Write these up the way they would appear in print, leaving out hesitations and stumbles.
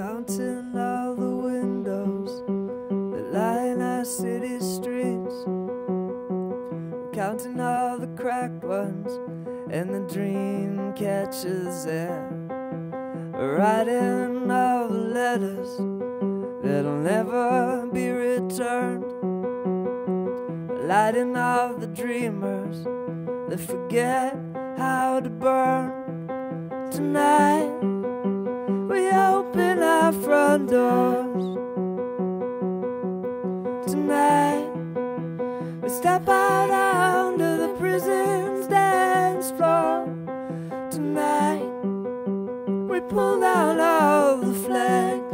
counting all the windows that line our city streets, counting all the cracked ones and the dream catchers there, writing all the letters that'll never be returned, lighting all the dreamers that forget how to burn. Tonight we open our front doors. Tonight we step out onto the prison's dance floor. Tonight we pull down all the flags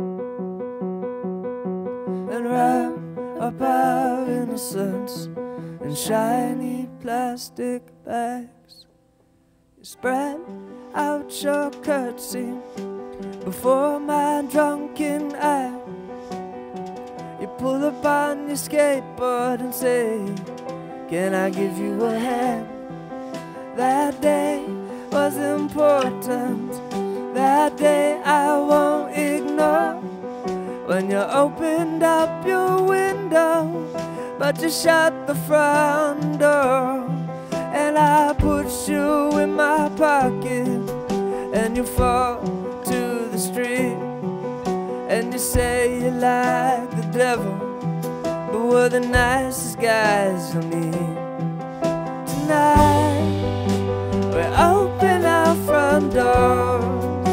and wrap up our innocence in shiny plastic bags. You spread out your curtsy before my drunken eye. You pull up on your skateboard and say, can I give you a hand? That day was important, that day I won't ignore. When you opened up your window, but you shut the front door, and I put you in my pocket, and you fall to the street, and you say you like the devil, but we're the nicest guys you'll meet. Tonight we open our front doors.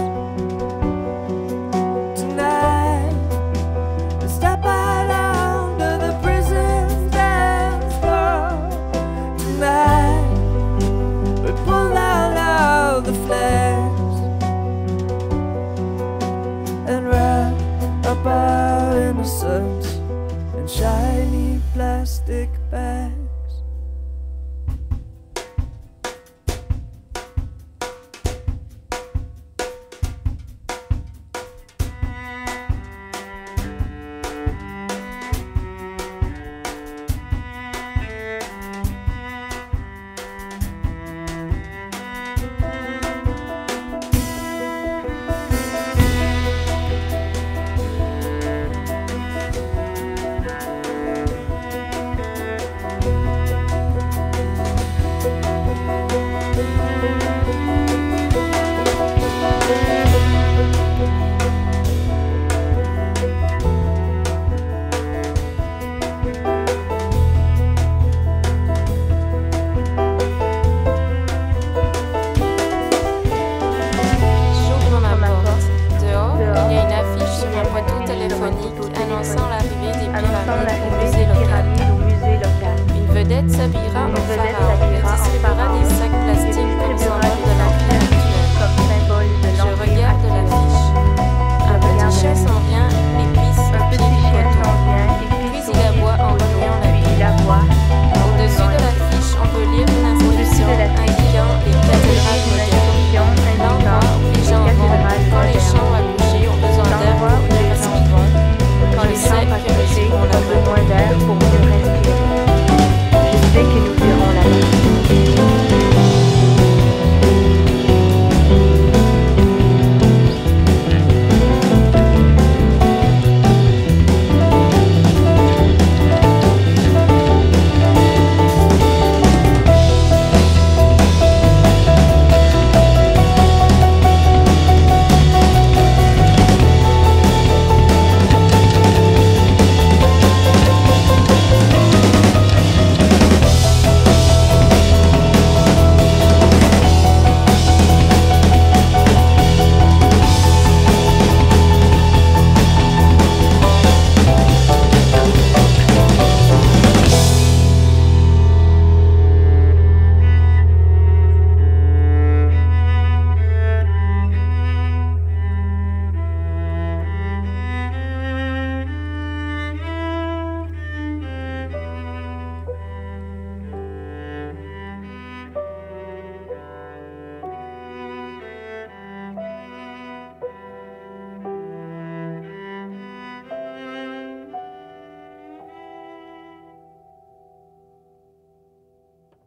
Tonight we step out onto the prison's dance floor. Tonight we pull down all the flags and wrap up our innocence in shiny plastic bags.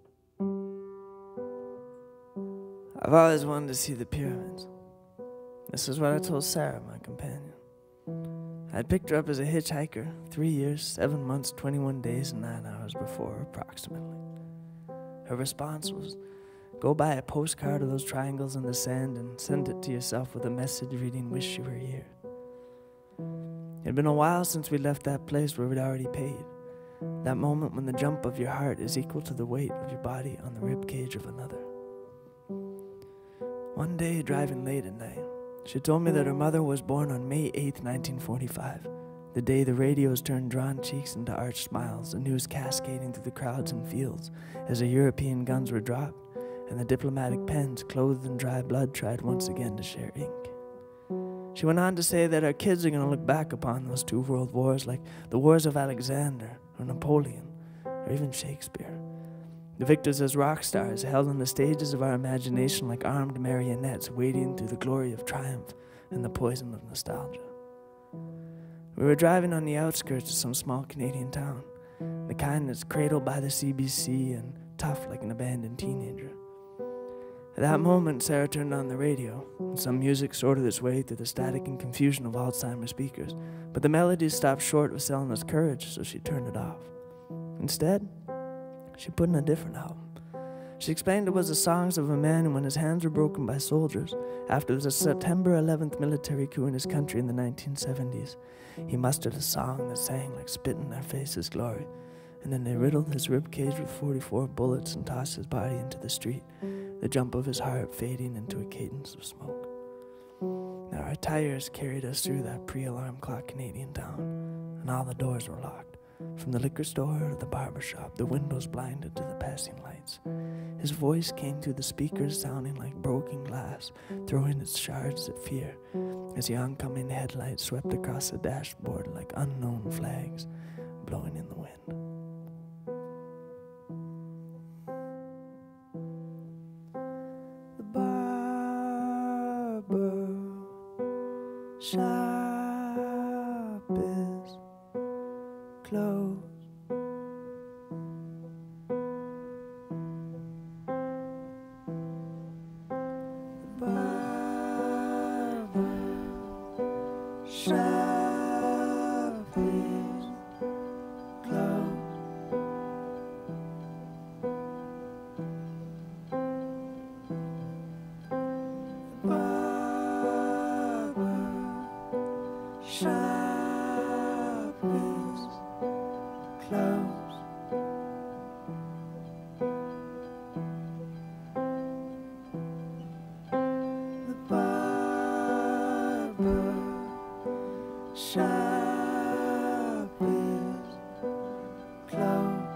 I've always wanted to see the pyramids. This is what I told Sarah, my companion. I had picked her up as a hitchhiker 3 years, 7 months, 21 days, and 9 hours before, approximately. Her response was, go buy a postcard of those triangles in the sand and send it to yourself with a message reading, wish you were here. It had been a while since we left that place where we'd already paid. That moment when the jump of your heart is equal to the weight of your body on the rib cage of another. One day, driving late at night, she told me that her mother was born on May 8th, 1945, the day the radios turned drawn cheeks into arched smiles, the news cascading through the crowds and fields as the European guns were dropped, and the diplomatic pens, clothed in dry blood, tried once again to share ink. She went on to say that our kids are going to look back upon those 2 world wars like the wars of Alexander or Napoleon or even Shakespeare. The victors as rock stars held on the stages of our imagination like armed marionettes wading through the glory of triumph and the poison of nostalgia. We were driving on the outskirts of some small Canadian town, the kind that's cradled by the CBC and tough like an abandoned teenager. At that moment, Sarah turned on the radio, and some music sorted its way through the static and confusion of Alzheimer's speakers, but the melodies stopped short of selling us courage, so she turned it off. Instead, she put in a different album. She explained it was the songs of a man when his hands were broken by soldiers after the September 11th military coup in his country in the 1970s. He mustered a song that sang like spit in their faces glory, and then they riddled his ribcage with 44 bullets and tossed his body into the street, the jump of his heart fading into a cadence of smoke. Now our tires carried us through that pre-alarm clock Canadian town, and all the doors were locked. From the liquor store to the barber shop, the windows blinded to the passing lights. His voice came through the speakers sounding like broken glass, throwing its shards at fear as the oncoming headlights swept across the dashboard like unknown flags blowing in the wind. The barber shop is closed. The barber shop is closed. The barber shop is closed. The barber shop is closed.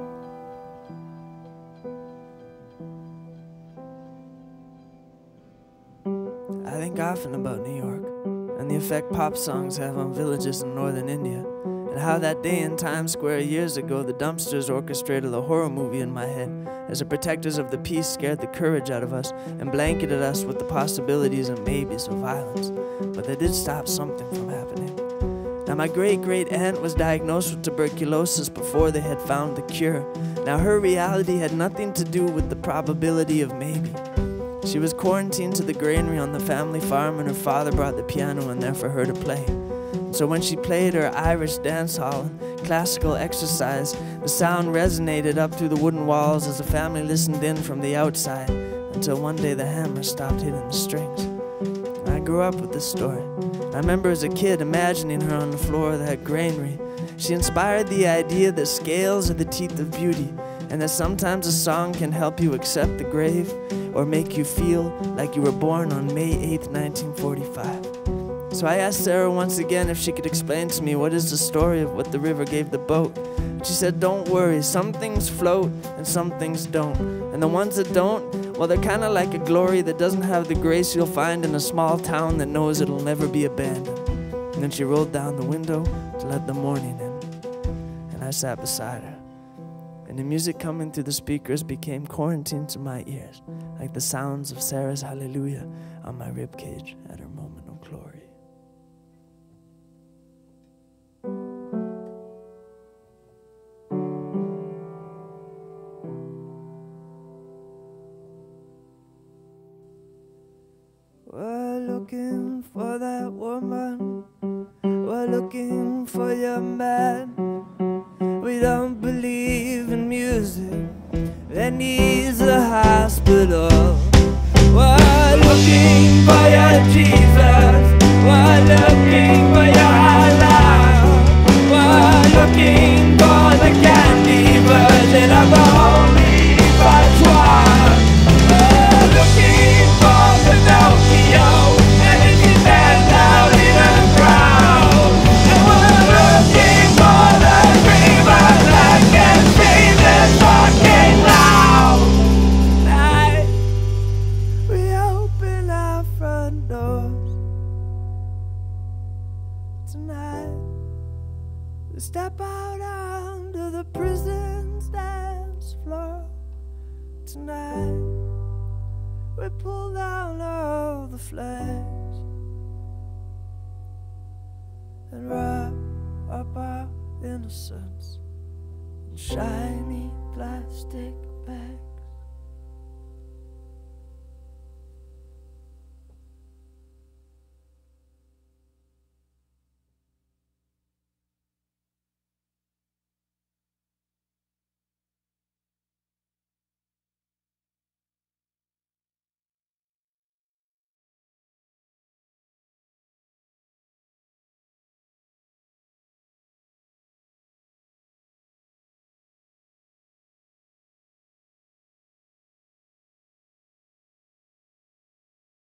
I think often about New York and the effect pop songs have on villages in northern India, and how that day in Times Square years ago the dumpsters orchestrated a horror movie in my head as the protectors of the peace scared the courage out of us and blanketed us with the possibilities and maybes of violence. But they did stop something from happening. Now my great-great-aunt was diagnosed with tuberculosis before they had found the cure. Now her reality had nothing to do with the probability of maybe. She was quarantined to the granary on the family farm, and her father brought the piano in there for her to play. So when she played her Irish dance hall and classical exercise, the sound resonated up through the wooden walls as the family listened in from the outside, until one day the hammer stopped hitting the strings. I grew up with this story. I remember as a kid imagining her on the floor of that granary. She inspired the idea that scales are the teeth of beauty, and that sometimes a song can help you accept the grave or make you feel like you were born on May 8th, 1945. So I asked Sarah once again if she could explain to me what is the story of what the river gave the boat. She said, don't worry, some things float and some things don't. And the ones that don't, well, they're kind of like a glory that doesn't have the grace you'll find in a small town that knows it'll never be abandoned. And then she rolled down the window to let the morning in. And I sat beside her. And the music coming through the speakers became quarantined to my ears, like the sounds of Sarah's hallelujah on my ribcage at her moment of glory. Well, look looking for that woman, we're looking for your man. We don't believe in music that needs a hospital. We're looking for your Jesus, we're looking for your Allah. We're looking for the candy version of only Pt.2. We're looking for Pinocchio, and if he's dead out in the crowd. And we're looking for the dreamer that can scream this fucking loud. Tonight, we open our front doors. Tonight, we step out onto the prison's dance floor. Tonight, we pull down all the flags and wrap up our innocence in shiny plastic